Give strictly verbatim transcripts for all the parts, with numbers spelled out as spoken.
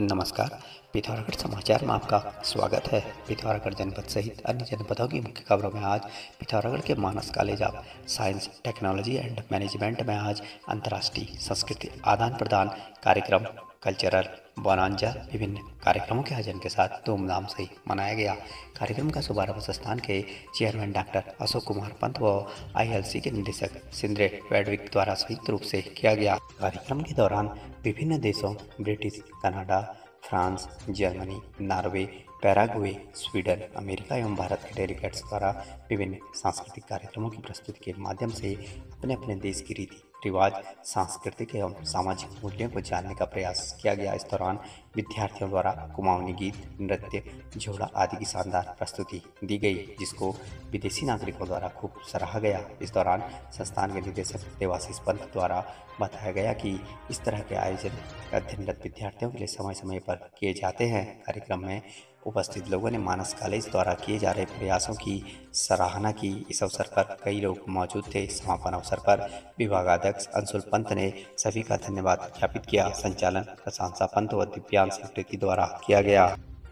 नमस्कार। पिथौरागढ़ समाचार में आपका स्वागत है। पिथौरागढ़ जनपद सहित अन्य जनपदों की मुख्य खबरों में आज पिथौरागढ़ के Manas college of science technology and management में आज अंतर्राष्ट्रीय संस्कृति आदान प्रदान कार्यक्रम कल्चरल बोनांजा विभिन्न कार्यक्रमों के आयोजन के साथ धूमधाम से मनाया गया। कार्यक्रम का शुभारंभ संस्थान के चेयरमैन डॉक्टर अशोक कुमार पंत व आईएलसी के निदेशक सिंद्रे वेडविक द्वारा संयुक्त रूप से किया गया। कार्यक्रम के दौरान विभिन्न देशों British, Canada, France, Germany, Norway, Paraguay, Sweden, America एवं भारत के डेलीगेट्स द्वारा विभिन्न सांस्कृतिक कार्यक्रमों की प्रस्तुति के माध्यम से अपने अपने देश की रीति रिवाज, सांस्कृतिक एवं सामाजिक मूल्यों को जानने का प्रयास किया गया। इस दौरान विद्यार्थियों द्वारा कुमाऊनी गीत, नृत्य, झोड़ा आदि की शानदार प्रस्तुति दी गई, जिसको विदेशी नागरिकों द्वारा खूब सराहा गया। इस दौरान संस्थान के निदेशक देवाशीष पंत द्वारा बताया गया कि इस तरह के आयोजन अध्ययनरत विद्यार्थियों के लिए समय समय पर किए जाते हैं। कार्यक्रम में उपस्थित लोगों ने मानस कॉलेज द्वारा किए जा रहे प्रयासों की सराहना की। इस अवसर पर कई लोग मौजूद थे। समापन अवसर पर विभागाध्यक्ष अंशुल पंत ने सभी का धन्यवाद ज्ञापित किया। संचालन प्रशंसा पंत व दिव्यांश प्रीति द्वारा किया गया।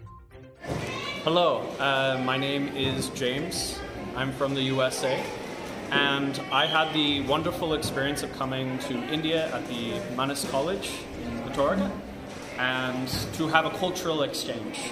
Hello, uh, my name is James. I'm from the U S A, and I had the wonderful experience of coming to India at the Manas College in Pittorogarh, and to have a cultural exchange.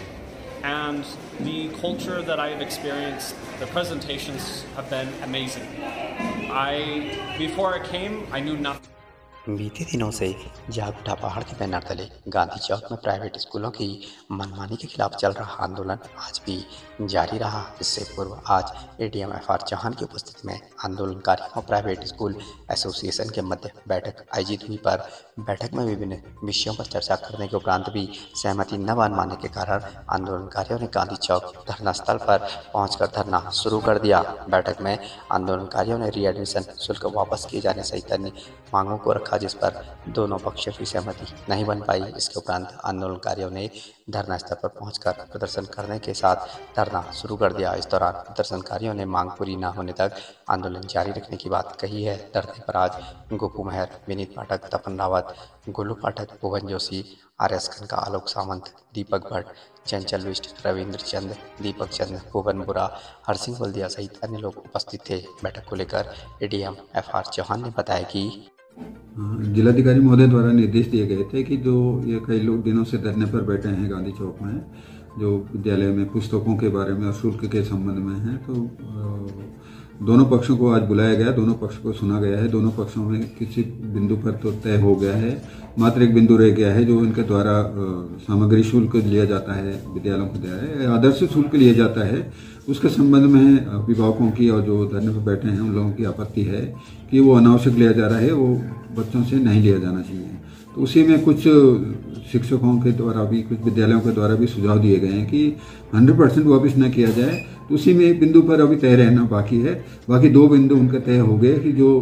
And the culture that I have experienced, the presentations have been amazing. I, before I came, I knew nothing. बीते दिनों से जागुटा पहाड़ के banner तले गांधी चौक में private स्कूलों की मनमानी के खिलाफ चल रहा आंदोलन आज भी जारी रहा। इससे पूर्व आज एडीएम एफ आर चौहान की उपस्थिति में आंदोलनकारियों और प्राइवेट स्कूल एसोसिएशन के मध्य बैठक आयोजित हुई। पर बैठक में विभिन्न विषयों पर चर्चा करने के उपरांत भी सहमति न बन पाने के कारण आंदोलनकारियों ने गांधी चौक धरना स्थल पर पहुंचकर धरना शुरू कर दिया। बैठक में आंदोलनकारियों ने रीएडमिशन शुल्क वापस किए जाने सहित अन्य मांगों को रखा, जिस पर दोनों पक्षों की सहमति नहीं बन पाई। इसके उपरांत आंदोलनकारियों ने धरना स्थल पर पहुंचकर प्रदर्शन करने के साथ धरना शुरू कर दिया। इस दौरान प्रदर्शनकारियों ने मांग पूरी न होने तक आंदोलन जारी रखने की बात कही है। धरने पर आज गोपू मेहर, विनीत पाठक, तपन रावत, गोलू पाठक, भुवन जोशी, आर एस खनका, आलोक सावंत, दीपक भट्ट, चंचल बिष्ट, रविंद्र चंद, दीपक चंद, भुवन बुरा, हरसिंह बल्दिया सहित अन्य लोग उपस्थित थे। बैठक को लेकर एडीएम एफ आर चौहान ने बताया कि जिलाधिकारी महोदय द्वारा निर्देश दिए गए थे कि जो ये कई लोग दिनों से धरने पर बैठे हैं गांधी चौक में, जो विद्यालय में पुस्तकों के बारे में और शुल्क के संबंध में है, तो दोनों पक्षों को आज बुलाया गया, दोनों पक्षों को सुना गया है। दोनों पक्षों में किसी बिंदु पर तो तय हो गया है, मात्र एक बिंदु रह गया है जो इनके द्वारा सामग्री शुल्क लिया जाता है, विद्यालयों को दिया है, आदर्श शुल्क लिया जाता है। उसके संबंध में अभिभावकों की और जो धरने पर बैठे हैं उन लोगों की आपत्ति है कि वो अनावश्यक लिया जा रहा है, वो बच्चों से नहीं लिया जाना चाहिए। तो उसी में कुछ शिक्षकों के द्वारा भी, कुछ विद्यालयों के द्वारा भी सुझाव दिए गए हैं कि हंड्रेड परसेंट वापिस न किया जाए। तो उसी में एक बिंदु पर अभी तय रहना बाकी है। बाकी दो बिंदु उनके तय हो गए कि जो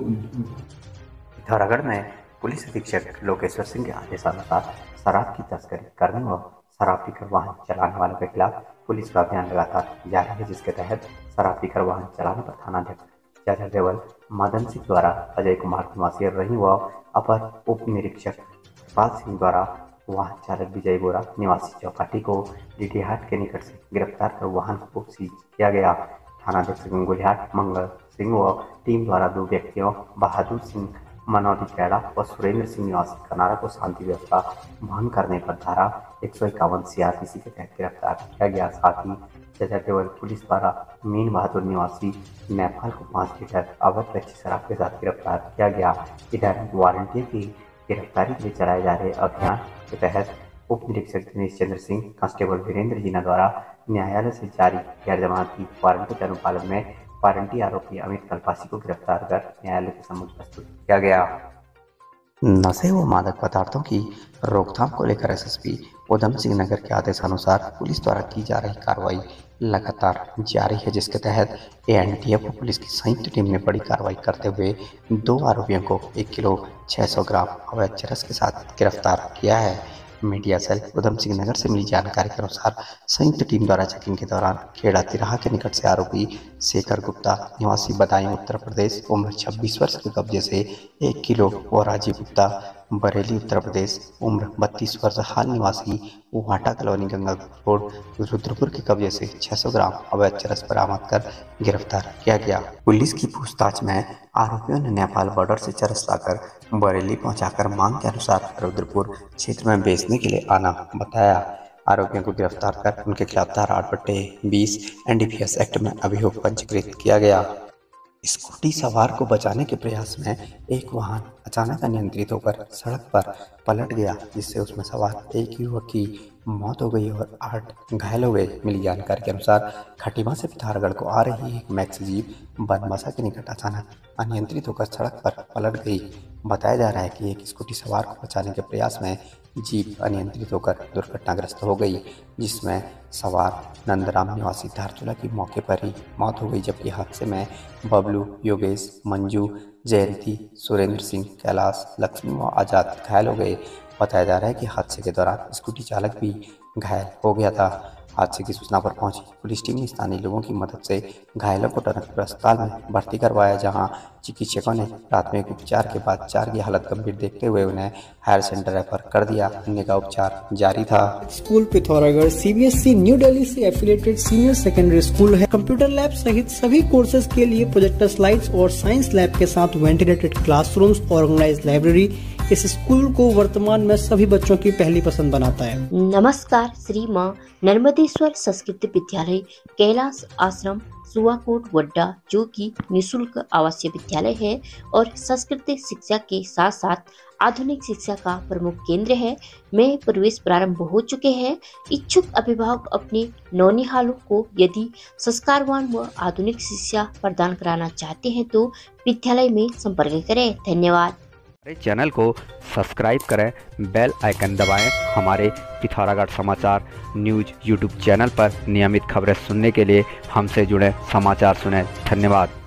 पिथौरागढ़ में पुलिस अधीक्षक लोकेश्वर सिंह के आदेशानुसार शराब की तस्करी करने व शराब पीकर वाहन चलाने वालों के खिलाफ पुलिस का अभियान लगातार जारी है, जिसके तहत शराब पीकर वाहन चलाने पर थानाध्यक्ष जज देवल मदन सिंह द्वारा अजय कुमार निवासी रही व अपर उप निरीक्षक पाल सिंह द्वारा वाहन चालक विजय बोरा निवासी चौपाटी को डीडीहाट के निकट से गिरफ्तार कर वाहन को सीज किया गया। थानाध्यक्ष गंगुलिहाट मंगल सिंह व टीम द्वारा दो व्यक्तियों बहादुर सिंह मनोदी कैड़ा व सुरेंद्र सिंह निवासी कनारा को शांति व्यवस्था भंग करने पर धारा एक सौ इक्यावन सीआरपीसी के तहत गिरफ्तार किया गया। साथ ही जजाटेवल पुलिस द्वारा मीन बहादुर निवासी नेपाल को पाँच लीटर अवैध कच्ची शराब के साथ गिरफ्तार किया गया। इधर वारंटी की गिरफ्तारी के लिए चलाए जा रहे अभियान के तहत उप निरीक्षक दिनेश चंद्र सिंह, कांस्टेबल वीरेंद्र जीना द्वारा न्यायालय से जारी गैर जमानती वारंटी के अनुपालन में वारंटी आरोपी अमित कल्पासी को गिरफ्तार कर न्यायालय के सम्मुख प्रस्तुत किया गया। नशे व मादक पदार्थों की रोकथाम को लेकर एसएसपी उधम सिंह नगर के आदेशानुसार पुलिस द्वारा की जा रही कार्रवाई लगातार जारी है, जिसके तहत एएनटीएफ व पुलिस की संयुक्त टीम ने बड़ी कार्रवाई करते हुए दो आरोपियों को एक किलो छह सौ ग्राम अवैध चरस के साथ गिरफ्तार किया है। मीडिया सेल उधम सिंह नगर से मिली जानकारी के अनुसार संयुक्त टीम द्वारा चेकिंग के दौरान खेड़ा तिराहा के निकट से आरोपी शेखर गुप्ता निवासी बदायूं उत्तर प्रदेश उम्र छब्बीस वर्ष के कब्जे से एक किलो व राजीव गुप्ता बरेली उत्तर प्रदेश, उम्र बत्तीस वर्ष, हाल निवासी वाटा कॉलोनी गंगापुर रोड, रुद्रपुर के कब्जे से छह सौ ग्राम अवैध चरस बरामद कर गिरफ्तार किया गया। पुलिस की पूछताछ में आरोपियों ने नेपाल बॉर्डर से चरस लाकर बरेली पहुंचाकर मांग के अनुसार रुद्रपुर क्षेत्र में बेचने के लिए आना बताया। आरोपियों को गिरफ्तार कर उनके खिलाफ धारा आठ बट्टे बीस एनडीपीएस एक्ट में अभियोग पंजीकृत किया गया। स्कूटी सवार को बचाने के प्रयास में एक वाहन अचानक अनियंत्रित होकर सड़क पर पलट गया, जिससे उसमें सवार एक युवक की मौत हो गई और आठ घायल हो गए। मिली जानकारी के अनुसार खटीमा से पिथौरागढ़ को आ रही एक मैक्स जीप बनबसा के निकट अचानक अनियंत्रित होकर सड़क पर पलट गई। बताया जा रहा है कि एक स्कूटी सवार को बचाने के प्रयास में जीप अनियंत्रित होकर दुर्घटनाग्रस्त हो गई, जिसमें सवार नंदराम निवासी धारचूला की मौके पर ही मौत हो गई, जबकि हादसे में बबलू, योगेश, मंजू, जयंती, सुरेंद्र सिंह, कैलाश, लक्ष्मी व आजाद घायल हो गए। बताया जा रहा है कि हादसे के दौरान स्कूटी चालक भी घायल हो गया था। हादसे की सूचना पर पहुंची पुलिस टीम ने स्थानीय लोगों की मदद से घायलों को टनकपुर अस्पताल में भर्ती करवाया, जहां चिकित्सकों ने प्राथमिक उपचार के बाद चार की हालत गंभीर देखते हुए उन्हें हायर सेंटर रेफर कर दिया। अन्य का उपचार जारी था। School Pithoragarh CBSE new Delhi से एफिलिएटेड सीनियर सेकेंडरी स्कूल है। कंप्यूटर लैब सहित सभी कोर्सेज के लिए प्रोजेक्टर स्लाइड्स और साइंस लैब के साथ वेंटिलेटेड क्लासरूम्स, ऑर्गेनाइज्ड लाइब्रेरी इस स्कूल को वर्तमान में सभी बच्चों की पहली पसंद बनाता है। नमस्कार, श्री मां नर्मदेश्वर संस्कृत विद्यालय कैलाश आश्रम सुवाकोट वड्डा, जो कि निःशुल्क आवासीय विद्यालय है और संस्कृत शिक्षा के साथ साथ आधुनिक शिक्षा का प्रमुख केंद्र है। में प्रवेश प्रारंभ हो चुके हैं। इच्छुक अभिभावक अपने नौनिहालों को यदि संस्कारवान व आधुनिक शिक्षा प्रदान कराना चाहते हैं तो विद्यालय में संपर्क करें। धन्यवाद। हमारे चैनल को सब्सक्राइब करें, बेल आइकन दबाएं। हमारे पिथौरागढ़ समाचार न्यूज यूट्यूब चैनल पर नियमित खबरें सुनने के लिए हमसे जुड़े समाचार सुनें। धन्यवाद।